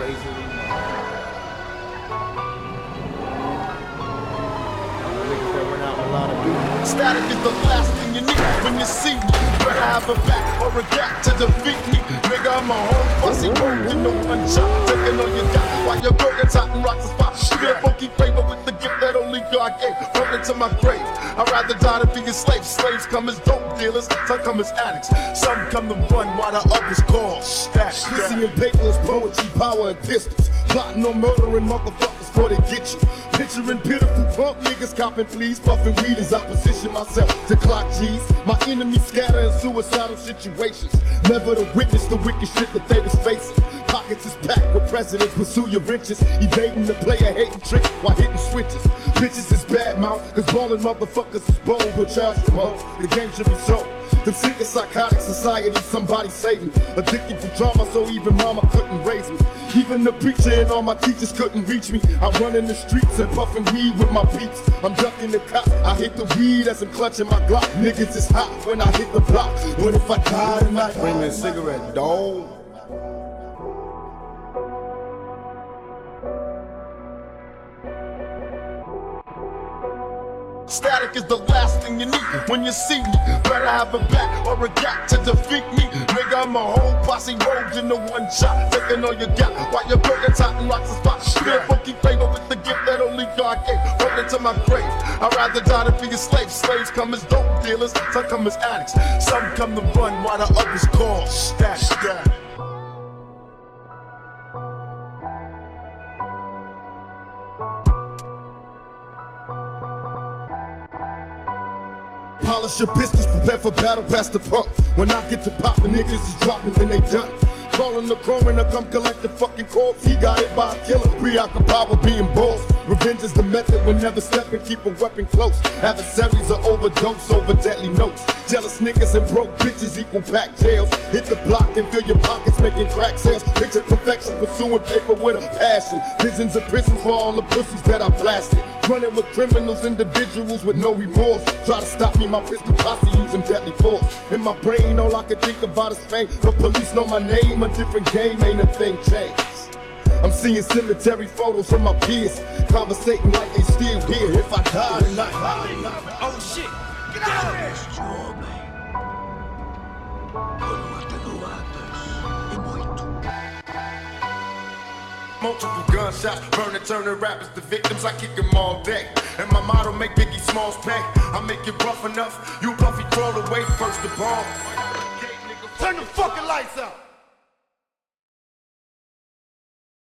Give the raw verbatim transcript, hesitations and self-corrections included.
crazy. Niggas that run out a lot of beat. Static is the last thing you need when you see me. Better have a back or a gap to defeat me. Nigga, I'm a whole fussy road, you know one shot. Taking all you got while you're broken, hot and rocks the spot. Be a funky flavor with the gift that only God gave. Run into my grave. I'd rather die than be a slave. Slaves come as dope dealers, some come as addicts. Some come to run while the others call stack. Pussy and paper is poetry, power and pistols. Plotting on murdering motherfuckers before they get you. Picturing pitiful punk niggas copping please. Puffing weed as I position myself to clock G's. My enemies scatter in suicidal situations. Never to witness the wicked shit that they was facing. Pockets is packed with presidents, pursue your riches. Evading the player hating trick while hitting switches. Bitches is bad mouth, cause ballin' motherfuckers is bold. But charge them up, the game should be sold. The sick and psychotic society, somebody save me. Addicted to drama, so even mama couldn't raise me. Even the preacher and all my teachers couldn't reach me. I run in the streets and puffin' weed with my peeps. I'm ducking the cops, I hit the weed as I'm clutching my Glock. Niggas is hot when I hit the block. What if I die tonight? Bring me a cigarette, dog. Static is the last thing you need when you see me. Better have a back or a gap to defeat me. Nigga, I'm a whole posse rolled into one shot. Taking all you got while you're broken, hot and rocks the spot. Feel funky flavor with the gift that only God gave. Roll into my grave. I'd rather die than be a slave. Slaves come as dope dealers, some come as addicts. Some come to run while the others call stack. Stack. Polish your business, prepare for battle, past the pump. When I get to poppin', niggas is dropping, then they done. Calling the coroner, come collect the fucking corpse. He got hit by a killer, preoccupied with being boss. Revenge is the method, we'll never step and keep a weapon close. Adversaries are overdose over deadly notes. Jealous niggas and broke bitches equal packed jails. Hit the block and fill your pockets making crack sales. Picture perfection, pursuing paper with a passion. Visions of prisons for all the pussies that I blasted. Running with criminals, individuals with no remorse. Try to stop me, my pistol posse using deadly force. In my brain, all I can think about is fame. The police know my name, a different game, ain't a thing changed. I'm seeing cemetery photos from my peers, conversating like they still here. If I die tonight, oh shit, get out of here! Multiple gunshots, burning, turning rappers to victims. I kick them all day. And my motto, make Biggie Smalls pay. I make it rough enough, you puffy throw away first the ball. Turn the fucking lights out!